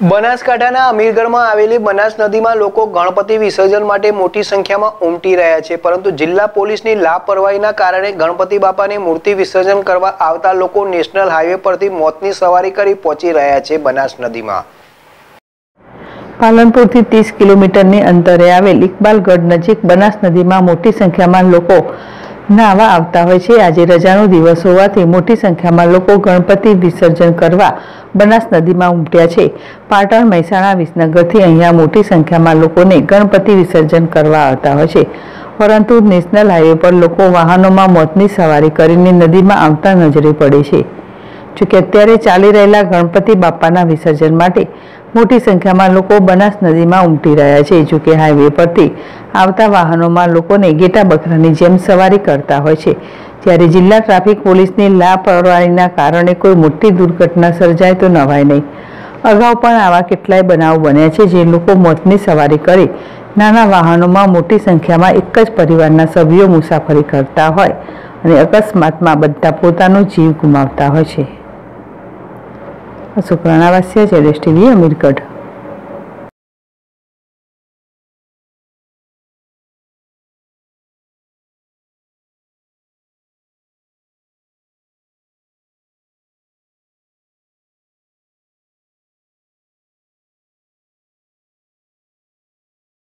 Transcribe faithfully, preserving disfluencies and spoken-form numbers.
બનાસકાંઠાના અમીરગઢમાં આવેલી બનાસ નદીમાં લોકો ગણપતિ વિસર્જન માટે મોટી સંખ્યામાં ઉમટી રહ્યા છે, પરંતુ જિલ્લા પોલીસની લાપરવાહીના કારણે ગણપતિ બાપાની મૂર્તિ વિસર્જન કરવા આવતા લોકો નેશનલ હાઈવે પરથી મોતની સવારી કરી પહોંચી રહ્યા છે। બનાસ નદીમાં પાલનપુરથી ત્રીસ કિલોમીટરની અંતરે આવેલ ઇકબાલગઢ નજીક બનાસ નદીમાં મોટી સંખ્યામાં લોકો નાહવા આવતા હોય છે। આજે રજાનો દિવસ હોવાથી મોટી સંખ્યામાં લોકો ગણપતિ વિસર્જન કરવા બનાસ નદીમાં ઉમટ્યા છે। પાટણ, મહેસાણા, વિસનગરથી અહીંયા મોટી સંખ્યામાં લોકોને ગણપતિ વિસર્જન કરવા આવતા હોય છે, પરંતુ નેશનલ હાઈવે પર લોકો વાહનોમાં મોતની સવારી કરીને નદીમાં આવતા નજરે પડે છે। જોકે અત્યારે ચાલી રહેલા ગણપતિ બાપાના વિસર્જન માટે મોટી સંખ્યામાં લોકો બનાસ નદીમાં ઉમટી રહ્યા છે। જોકે હાઈવે પરથી આવતા વાહનોમાં લોકોને ઘેટા બકરાની જેમ સવારી કરતા હોય છે, ત્યારે જિલ્લા ટ્રાફિક પોલીસની લાપરવાહીના કારણે કોઈ મોટી દુર્ઘટના સર્જાય તો નવાય નહીં। અગાઉ પણ આવા કેટલાય બનાવ બન્યા છે, જે લોકો મોતની સવારી કરી નાના વાહનોમાં મોટી સંખ્યામાં એક જ પરિવારના સભ્યો મુસાફરી કરતા હોય અને અકસ્માતમાં બધા પોતાનો જીવ ગુમાવતા હોય છે। અશોક રાણાવાસિયા, જેડેશ ટીવી, અમીરગઢ।